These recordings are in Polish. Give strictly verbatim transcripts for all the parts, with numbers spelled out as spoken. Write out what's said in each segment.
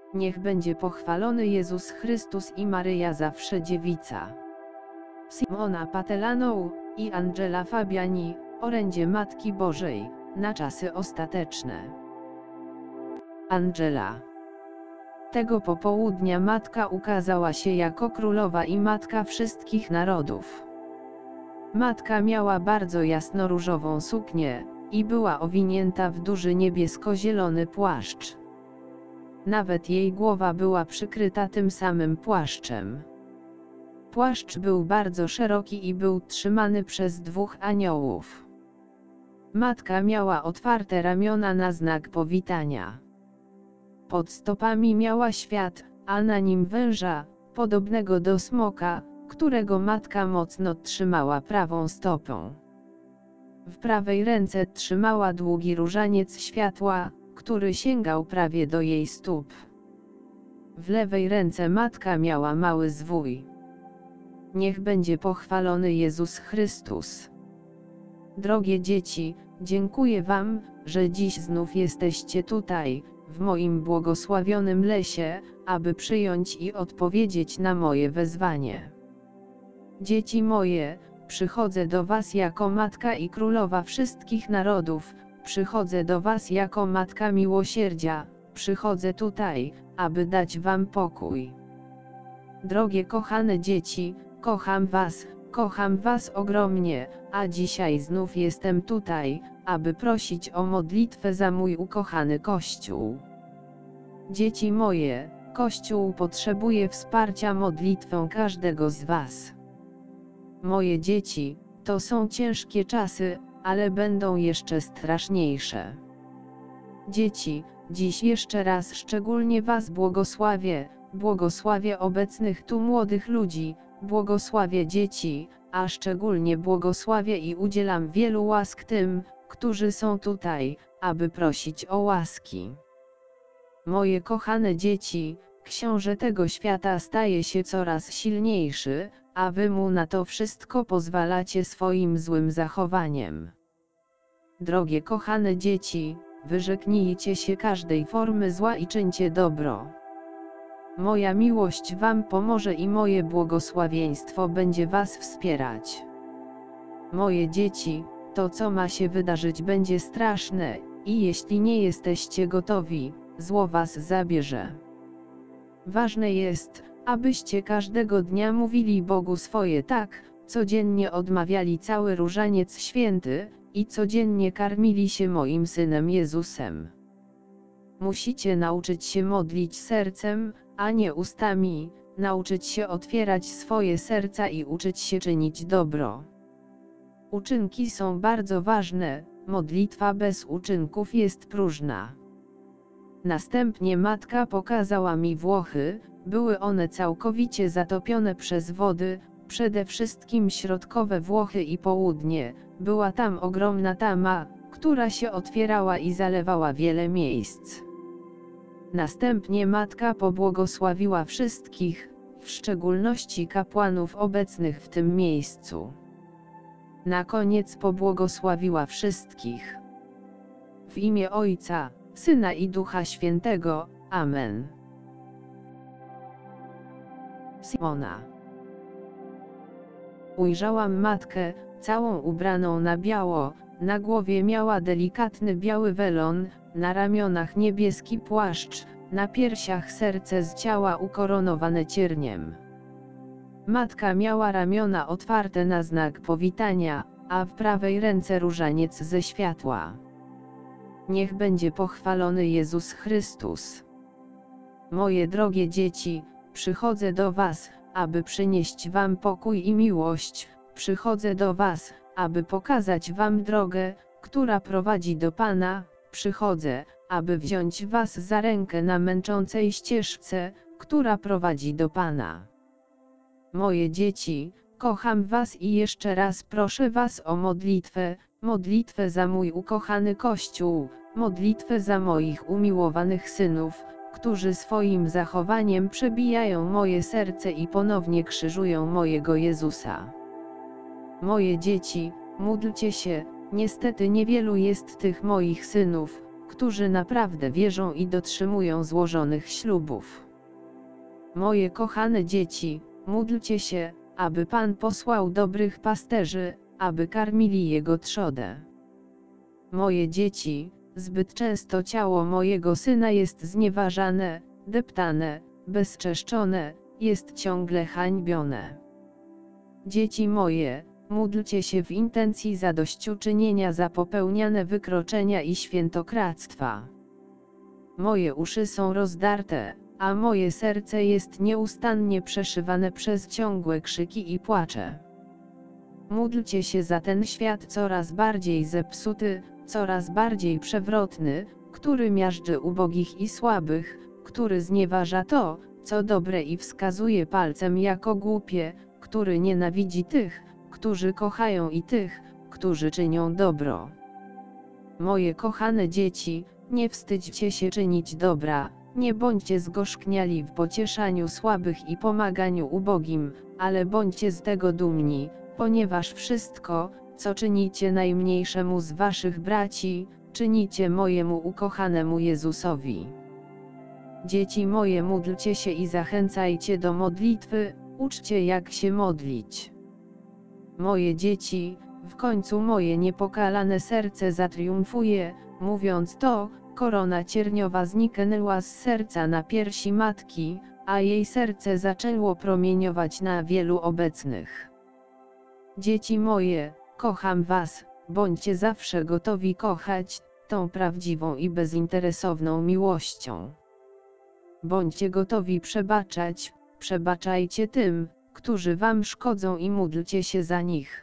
Niech będzie pochwalony Jezus Chrystus i Maryja zawsze dziewica. Simona Patelano i Angela Fabiani, orędzie Matki Bożej, na czasy ostateczne. Angela. Tego popołudnia Matka ukazała się jako Królowa i Matka wszystkich narodów. Matka miała bardzo jasnoróżową suknię i była owinięta w duży niebiesko-zielony płaszcz. Nawet jej głowa była przykryta tym samym płaszczem. Płaszcz był bardzo szeroki i był trzymany przez dwóch aniołów. Matka miała otwarte ramiona na znak powitania. Pod stopami miała świat, a na nim węża, podobnego do smoka, którego Matka mocno trzymała prawą stopą. W prawej ręce trzymała długi różaniec światła, który sięgał prawie do jej stóp. W lewej ręce Matka miała mały zwój. Niech będzie pochwalony Jezus Chrystus. Drogie dzieci, dziękuję Wam, że dziś znów jesteście tutaj, w moim błogosławionym lesie, aby przyjąć i odpowiedzieć na moje wezwanie. Dzieci moje, przychodzę do Was jako Matka i Królowa wszystkich narodów, przychodzę do Was jako Matka miłosierdzia, przychodzę tutaj, aby dać Wam pokój. Drogie kochane dzieci, kocham Was, kocham Was ogromnie, a dzisiaj znów jestem tutaj, aby prosić o modlitwę za mój ukochany Kościół. Dzieci moje, Kościół potrzebuje wsparcia modlitwą każdego z Was. Moje dzieci, to są ciężkie czasy, ale będą jeszcze straszniejsze. Dzieci, dziś jeszcze raz szczególnie Was błogosławię, błogosławię obecnych tu młodych ludzi, błogosławię dzieci, a szczególnie błogosławię i udzielam wielu łask tym, którzy są tutaj, aby prosić o łaski. Moje kochane dzieci, książę tego świata staje się coraz silniejszy, a Wy mu na to wszystko pozwalacie swoim złym zachowaniem. Drogie kochane dzieci, wyrzeknijcie się każdej formy zła i czyńcie dobro. Moja miłość Wam pomoże i moje błogosławieństwo będzie Was wspierać. Moje dzieci, to co ma się wydarzyć będzie straszne, i jeśli nie jesteście gotowi, zło Was zabierze. Ważne jest, abyście każdego dnia mówili Bogu swoje tak, codziennie odmawiali cały różaniec święty, i codziennie karmili się moim Synem Jezusem. Musicie nauczyć się modlić sercem, a nie ustami, nauczyć się otwierać swoje serca i uczyć się czynić dobro. Uczynki są bardzo ważne, modlitwa bez uczynków jest próżna. Następnie Matka pokazała mi Włochy, były one całkowicie zatopione przez wody, przede wszystkim środkowe Włochy i południe, była tam ogromna tama, która się otwierała i zalewała wiele miejsc. Następnie Matka pobłogosławiła wszystkich, w szczególności kapłanów obecnych w tym miejscu. Na koniec pobłogosławiła wszystkich. W imię Ojca, Syna i Ducha Świętego, Amen. Simona. Ujrzałam Matkę, całą ubraną na biało, na głowie miała delikatny biały welon, na ramionach niebieski płaszcz, na piersiach serce z ciała ukoronowane cierniem. Matka miała ramiona otwarte na znak powitania, a w prawej ręce różaniec ze światła. Niech będzie pochwalony Jezus Chrystus. Moje drogie dzieci, przychodzę do Was, aby przynieść Wam pokój i miłość, przychodzę do Was, aby pokazać Wam drogę, która prowadzi do Pana, przychodzę, aby wziąć Was za rękę na męczącej ścieżce, która prowadzi do Pana. Moje dzieci, kocham Was i jeszcze raz proszę Was o modlitwę, modlitwę za mój ukochany Kościół, modlitwę za moich umiłowanych synów, którzy swoim zachowaniem przebijają moje serce i ponownie krzyżują mojego Jezusa. Moje dzieci, módlcie się, niestety niewielu jest tych moich synów, którzy naprawdę wierzą i dotrzymują złożonych ślubów. Moje kochane dzieci, módlcie się, aby Pan posłał dobrych pasterzy, aby karmili Jego trzodę. Moje dzieci, zbyt często ciało mojego syna jest znieważane, deptane, bezczeszczone, jest ciągle hańbione. Dzieci moje, módlcie się w intencji zadośćuczynienia za popełniane wykroczenia i świętokradztwa. Moje uszy są rozdarte, a moje serce jest nieustannie przeszywane przez ciągłe krzyki i płacze. Módlcie się za ten świat coraz bardziej zepsuty, coraz bardziej przewrotny, który miażdży ubogich i słabych, który znieważa to, co dobre i wskazuje palcem jako głupie, który nienawidzi tych, którzy kochają i tych, którzy czynią dobro. Moje kochane dzieci, nie wstydźcie się czynić dobra, nie bądźcie zgorzkniali w pocieszaniu słabych i pomaganiu ubogim, ale bądźcie z tego dumni, ponieważ wszystko, co czynicie najmniejszemu z waszych braci, czynicie mojemu ukochanemu Jezusowi. Dzieci moje, módlcie się i zachęcajcie do modlitwy, uczcie jak się modlić. Moje dzieci, w końcu moje niepokalane serce zatriumfuje, mówiąc to, korona cierniowa zniknęła z serca na piersi matki, a jej serce zaczęło promieniować na wielu obecnych. Dzieci moje, kocham was, bądźcie zawsze gotowi kochać, tą prawdziwą i bezinteresowną miłością. Bądźcie gotowi przebaczać, przebaczajcie tym, którzy wam szkodzą i módlcie się za nich.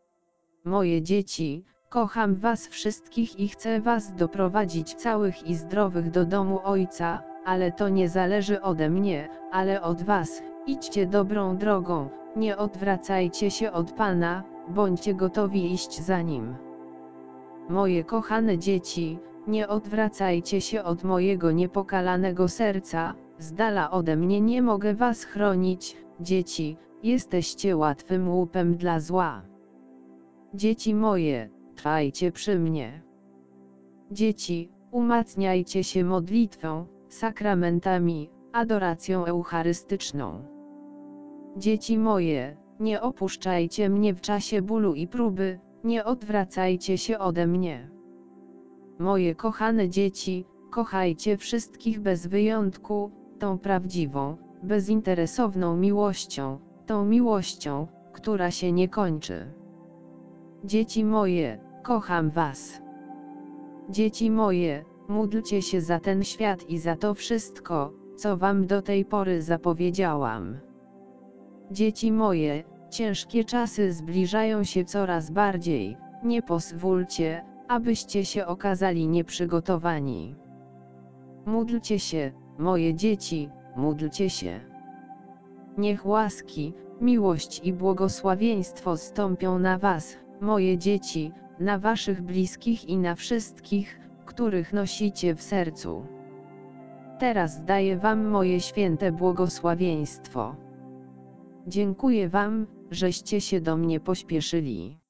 Moje dzieci, kocham was wszystkich i chcę was doprowadzić całych i zdrowych do domu Ojca, ale to nie zależy ode mnie, ale od was. Idźcie dobrą drogą, nie odwracajcie się od Pana, bądźcie gotowi iść za Nim. Moje kochane dzieci, nie odwracajcie się od mojego niepokalanego serca, z dala ode mnie nie mogę was chronić, dzieci, jesteście łatwym łupem dla zła. Dzieci moje, trwajcie przy mnie. Dzieci, umacniajcie się modlitwą, sakramentami, adoracją eucharystyczną. Dzieci moje, nie opuszczajcie mnie w czasie bólu i próby, nie odwracajcie się ode mnie. Moje kochane dzieci, kochajcie wszystkich bez wyjątku, tą prawdziwą, bezinteresowną miłością, tą miłością, która się nie kończy. Dzieci moje, kocham was. Dzieci moje, módlcie się za ten świat i za to wszystko, co wam do tej pory zapowiedziałam. Dzieci moje, ciężkie czasy zbliżają się coraz bardziej, nie pozwólcie, abyście się okazali nieprzygotowani. Módlcie się, moje dzieci, módlcie się. Niech łaski, miłość i błogosławieństwo stąpią na was, moje dzieci, na waszych bliskich i na wszystkich, których nosicie w sercu. Teraz daję wam moje święte błogosławieństwo. Dziękuję wam, żeście się do mnie pośpieszyli.